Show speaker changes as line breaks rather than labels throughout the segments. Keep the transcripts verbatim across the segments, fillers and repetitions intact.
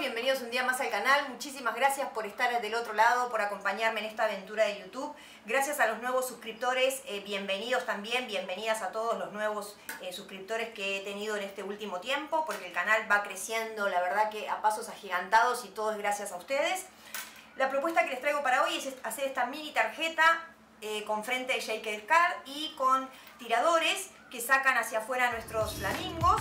Bienvenidos un día más al canal. Muchísimas gracias por estar del otro lado, por acompañarme en esta aventura de YouTube. Gracias a los nuevos suscriptores, eh, bienvenidos también, bienvenidas a todos los nuevos eh, suscriptores que he tenido en este último tiempo, porque el canal va creciendo, la verdad que a pasos agigantados, y todo es gracias a ustedes. La propuesta que les traigo para hoy es hacer esta mini tarjeta eh, con frente de shaker card y con tiradores que sacan hacia afuera nuestros flamingos.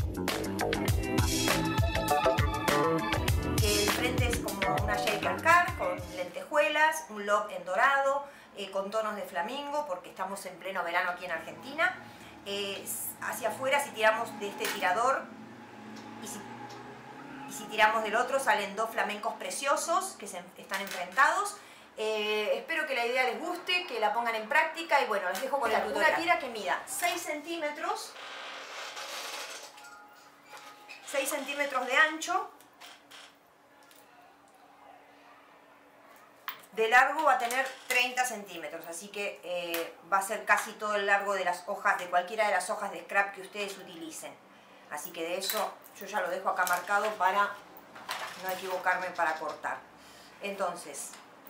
El frente es como una shaker card con lentejuelas, un lock en dorado, eh, con tonos de flamingo, porque estamos en pleno verano aquí en Argentina. Eh, hacia afuera, si tiramos de este tirador y si, y si tiramos del otro, salen dos flamencos preciosos que se están enfrentados. Eh, espero que la idea les guste, que la pongan en práctica, y bueno, les dejo con la tutorial. Una tira que mida seis centímetros, seis centímetros de ancho. De largo va a tener treinta centímetros, así que eh, va a ser casi todo el largo de las hojas, de cualquiera de las hojas de scrap que ustedes utilicen. Así que de eso yo ya lo dejo acá marcado para no equivocarme para cortar. Entonces,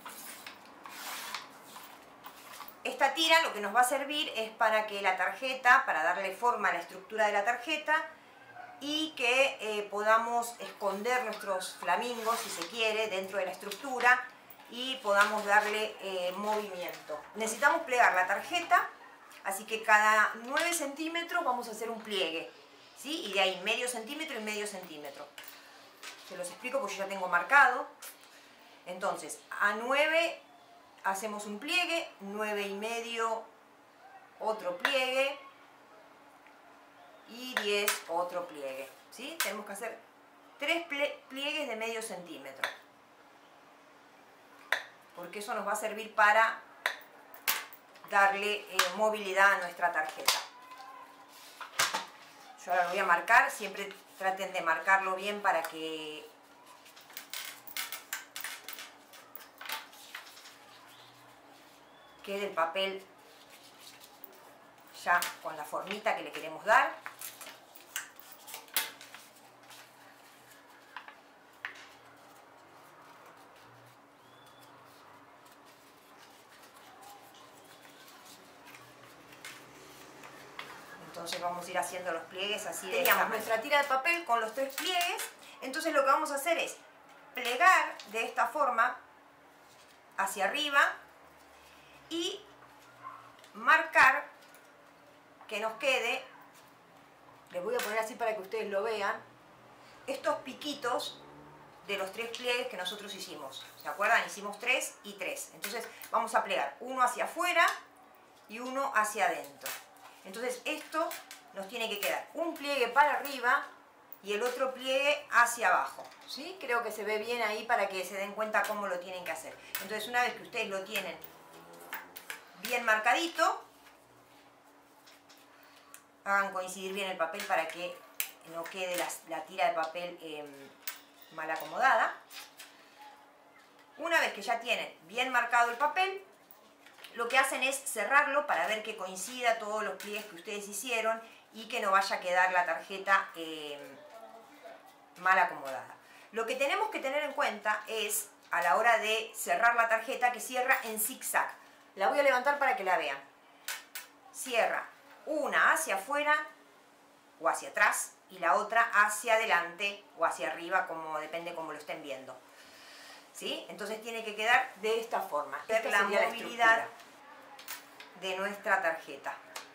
esta tira lo que nos va a servir es para que la tarjeta, para darle forma a la estructura de la tarjeta, y que eh, podamos esconder nuestros flamingos, si se quiere, dentro de la estructura, y podamos darle eh, movimiento. Necesitamos plegar la tarjeta, así que cada nueve centímetros vamos a hacer un pliegue, ¿sí? Y de ahí medio centímetro y medio centímetro. Se los explico porque yo ya tengo marcado. Entonces, a nueve hacemos un pliegue, nueve y medio otro pliegue, y diez otro pliegue, ¿sí? Tenemos que hacer tres pliegues de medio centímetro, porque eso nos va a servir para darle eh, movilidad a nuestra tarjeta. Yo ahora lo voy a marcar, siempre traten de marcarlo bien para que quede el papel ya con la formita que le queremos dar. Entonces vamos a ir haciendo los pliegues así. Teníamos nuestra tira de papel con los tres pliegues. Entonces lo que vamos a hacer es plegar de esta forma hacia arriba y marcar que nos quede, les voy a poner así para que ustedes lo vean, estos piquitos de los tres pliegues que nosotros hicimos. ¿Se acuerdan? Hicimos tres y tres. Entonces vamos a plegar uno hacia afuera y uno hacia adentro. Entonces esto nos tiene que quedar un pliegue para arriba y el otro pliegue hacia abajo, ¿sí? Creo que se ve bien ahí para que se den cuenta cómo lo tienen que hacer. Entonces, una vez que ustedes lo tienen bien marcadito, hagan coincidir bien el papel para que no quede la, la tira de papel eh, mal acomodada. Una vez que ya tienen bien marcado el papel, lo que hacen es cerrarlo para ver que coincida todos los pliegues que ustedes hicieron y que no vaya a quedar la tarjeta eh, mal acomodada. Lo que tenemos que tener en cuenta es, a la hora de cerrar la tarjeta, que cierra en zigzag. La voy a levantar para que la vean. Cierra una hacia afuera o hacia atrás y la otra hacia adelante o hacia arriba, como depende cómo lo estén viendo, ¿sí? Entonces tiene que quedar de esta forma. Esta la movilidad de nuestra tarjeta.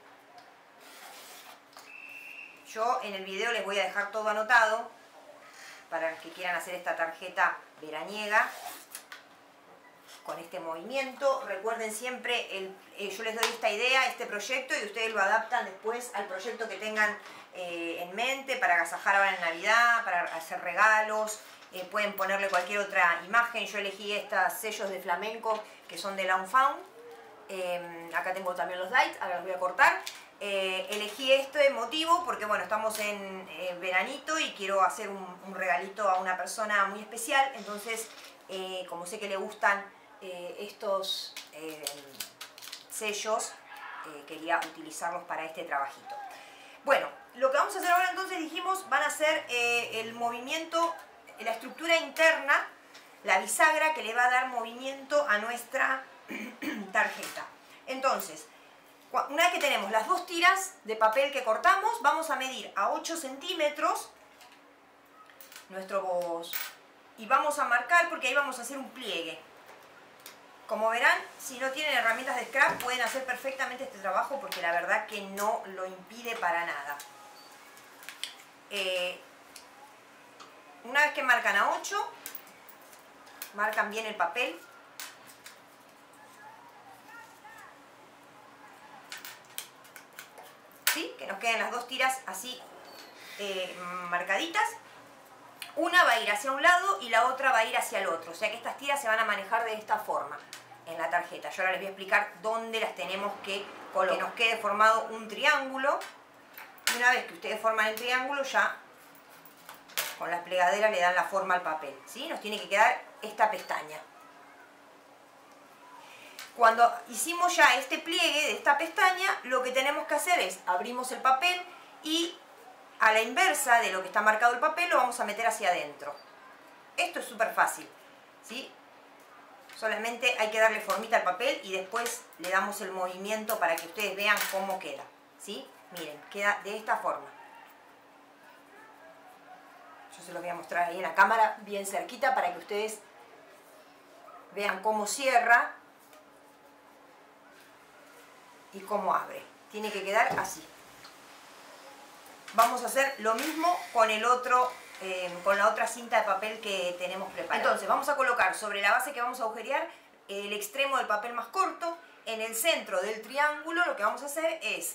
Yo en el video les voy a dejar todo anotado para los que quieran hacer esta tarjeta veraniega con este movimiento. Recuerden siempre, el, eh, yo les doy esta idea, este proyecto, y ustedes lo adaptan después al proyecto que tengan eh, en mente para agasajar ahora en Navidad, para hacer regalos. Eh, pueden ponerle cualquier otra imagen. Yo elegí estos sellos de flamenco que son de Lawn Fawn. Eh, acá tengo también los dates, ahora los voy a cortar. Eh, elegí este motivo porque bueno, estamos en eh, veranito y quiero hacer un, un regalito a una persona muy especial. Entonces, eh, como sé que le gustan eh, estos eh, sellos, eh, quería utilizarlos para este trabajito. Bueno, lo que vamos a hacer ahora entonces, dijimos, van a ser eh, el movimiento la estructura interna, la bisagra que le va a dar movimiento a nuestra tarjeta. Entonces, una vez que tenemos las dos tiras de papel que cortamos, vamos a medir a ocho centímetros nuestros, y vamos a marcar porque ahí vamos a hacer un pliegue. Como verán, si no tienen herramientas de scrap pueden hacer perfectamente este trabajo porque la verdad que no lo impide para nada. Eh, una vez que marcan a ocho, marcan bien el papel. ¿Sí? Que nos queden las dos tiras así eh, marcaditas. Una va a ir hacia un lado y la otra va a ir hacia el otro. O sea que estas tiras se van a manejar de esta forma en la tarjeta. Yo ahora les voy a explicar dónde las tenemos que colocar. Que nos quede formado un triángulo. Y una vez que ustedes forman el triángulo, ya con la plegadera le dan la forma al papel. ¿Sí? Nos tiene que quedar esta pestaña. Cuando hicimos ya este pliegue de esta pestaña, lo que tenemos que hacer es abrimos el papel y a la inversa de lo que está marcado el papel lo vamos a meter hacia adentro. Esto es súper fácil, ¿sí? Solamente hay que darle formita al papel y después le damos el movimiento para que ustedes vean cómo queda, ¿sí? Miren, queda de esta forma. Yo se los voy a mostrar ahí en la cámara bien cerquita para que ustedes vean cómo cierra y cómo abre. Tiene que quedar así. Vamos a hacer lo mismo con el otro, eh, con la otra cinta de papel que tenemos preparada. Entonces vamos a colocar sobre la base que vamos a agujerear el extremo del papel más corto. En el centro del triángulo lo que vamos a hacer es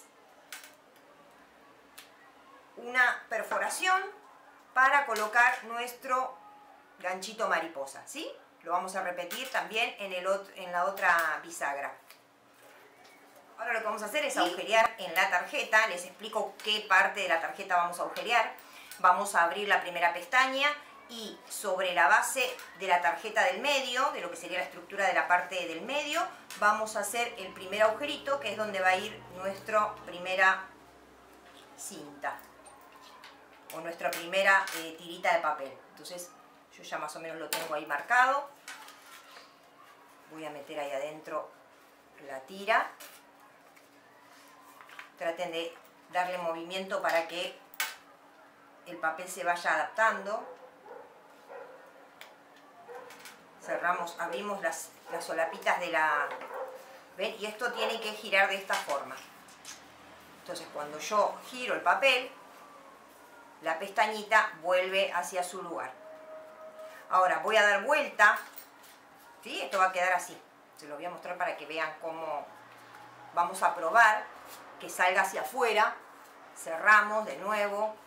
una perforación para colocar nuestro ganchito mariposa, ¿sí? Lo vamos a repetir también en, el otro, en la otra bisagra. Ahora lo que vamos a hacer es agujerear en la tarjeta. Les explico qué parte de la tarjeta vamos a agujerear. Vamos a abrir la primera pestaña y sobre la base de la tarjeta del medio, de lo que sería la estructura de la parte del medio, vamos a hacer el primer agujerito, que es donde va a ir nuestra primera cinta o nuestra primera eh, tirita de papel. Entonces yo ya más o menos lo tengo ahí marcado. Voy a meter ahí adentro la tira. Traten de darle movimiento para que el papel se vaya adaptando. Cerramos, abrimos las, las solapitas de la... ¿Ven? Y esto tiene que girar de esta forma. Entonces cuando yo giro el papel, la pestañita vuelve hacia su lugar. Ahora voy a dar vuelta. ¿Sí? Esto va a quedar así. Se lo voy a mostrar para que vean cómo vamos a probar que salga hacia afuera. Cerramos de nuevo.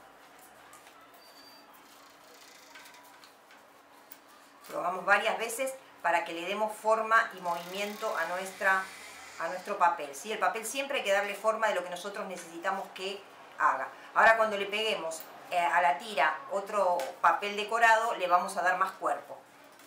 Probamos varias veces para que le demos forma y movimiento a, nuestra, a nuestro papel, ¿sí? El papel siempre hay que darle forma de lo que nosotros necesitamos que haga. Ahora cuando le peguemos eh, a la tira otro papel decorado, le vamos a dar más cuerpo.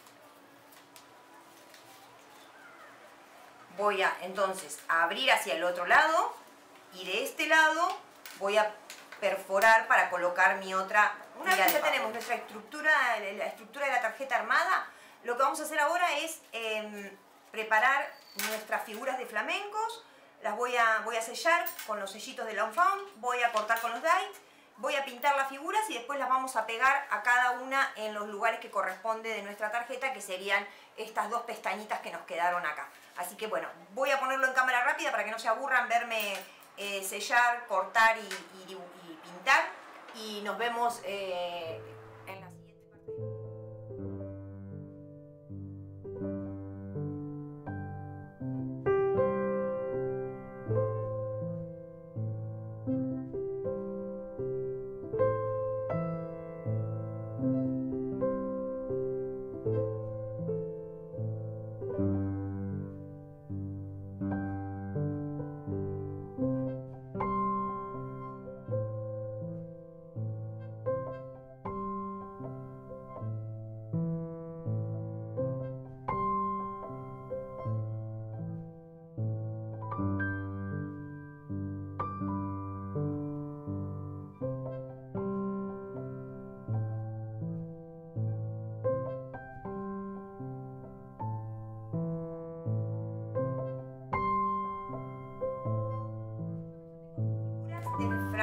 Voy a entonces a abrir hacia el otro lado y de este lado voy a perforar para colocar mi otra. Una vez que ya tenemos nuestra estructura, la estructura de la tarjeta armada, lo que vamos a hacer ahora es eh, preparar nuestras figuras de flamencos. Las voy a, voy a sellar con los sellitos de Lawnfawn, voy a cortar con los die, voy a pintar las figuras y después las vamos a pegar a cada una en los lugares que corresponde de nuestra tarjeta, que serían estas dos pestañitas que nos quedaron acá. Así que bueno, voy a ponerlo en cámara rápida para que no se aburran verme eh, sellar, cortar y, y, y pintar. Y nos vemos eh, en la siguiente parte.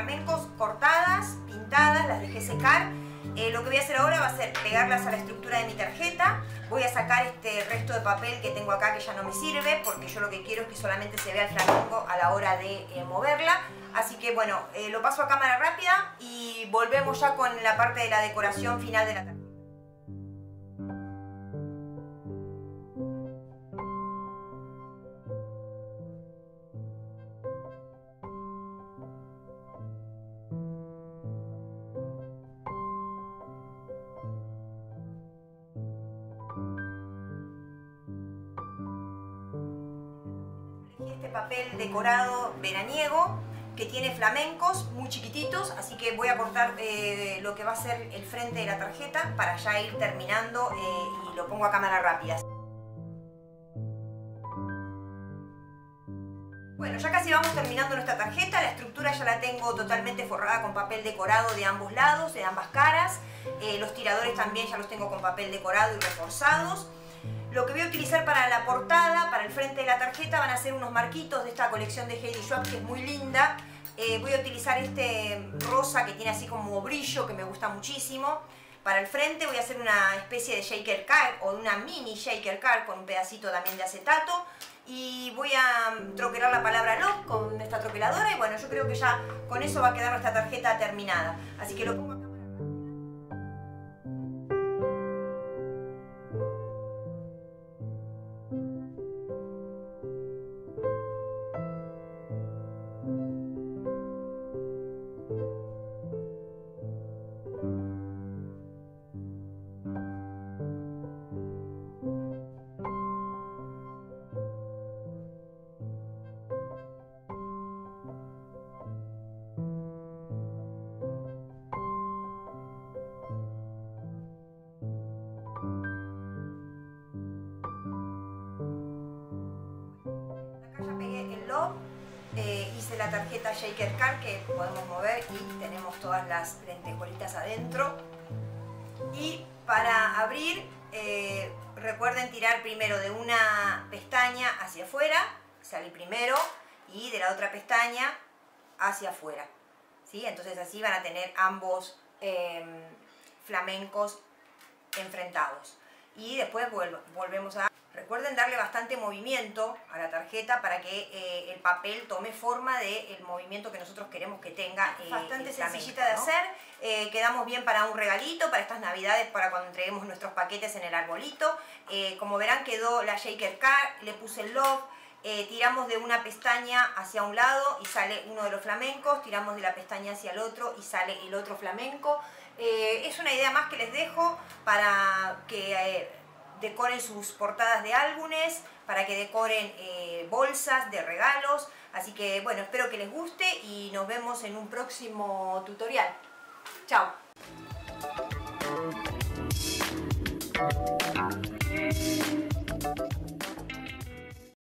flamencos cortadas, pintadas, las dejé secar. Eh, lo que voy a hacer ahora va a ser pegarlas a la estructura de mi tarjeta. Voy a sacar este resto de papel que tengo acá que ya no me sirve, porque yo lo que quiero es que solamente se vea el flamenco a la hora de eh, moverla. Así que bueno, eh, lo paso a cámara rápida y volvemos ya con la parte de la decoración final de la tarjeta. Este papel decorado veraniego que tiene flamencos muy chiquititos, así que voy a cortar eh, lo que va a ser el frente de la tarjeta para ya ir terminando eh, y lo pongo a cámara rápida. Bueno, ya casi vamos terminando nuestra tarjeta. La estructura ya la tengo totalmente forrada con papel decorado de ambos lados, de ambas caras. Eh, los tiradores también ya los tengo con papel decorado y reforzados. Lo que voy a utilizar para la portada, para el frente de la tarjeta, van a ser unos marquitos de esta colección de Heidi Schwab, que es muy linda. Eh, voy a utilizar este rosa que tiene así como brillo, que me gusta muchísimo. Para el frente voy a hacer una especie de shaker card o de una mini shaker card con un pedacito también de acetato. Y voy a troquelar la palabra love con esta troqueladora y bueno, yo creo que ya con eso va a quedar nuestra tarjeta terminada. Así que lo pongo acá. Eh, hice la tarjeta shaker card que podemos mover y tenemos todas las lentejuelitas adentro. Y para abrir eh, recuerden tirar primero de una pestaña hacia afuera, sale primero, y de la otra pestaña hacia afuera, ¿sí? Entonces así van a tener ambos eh, flamencos enfrentados y después vuelvo, volvemos a... Recuerden darle bastante movimiento a la tarjeta para que eh, el papel tome forma del movimiento que nosotros queremos que tenga. Eh, bastante sencillita de hacer. Eh, quedamos bien para un regalito, para estas navidades, para cuando entreguemos nuestros paquetes en el arbolito. Eh, como verán, quedó la shaker card, le puse el love. Eh, tiramos de una pestaña hacia un lado y sale uno de los flamencos, tiramos de la pestaña hacia el otro y sale el otro flamenco. Eh, es una idea más que les dejo para que... Eh, decoren sus portadas de álbumes, para que decoren eh, bolsas de regalos. Así que bueno, espero que les guste y nos vemos en un próximo tutorial. Chao.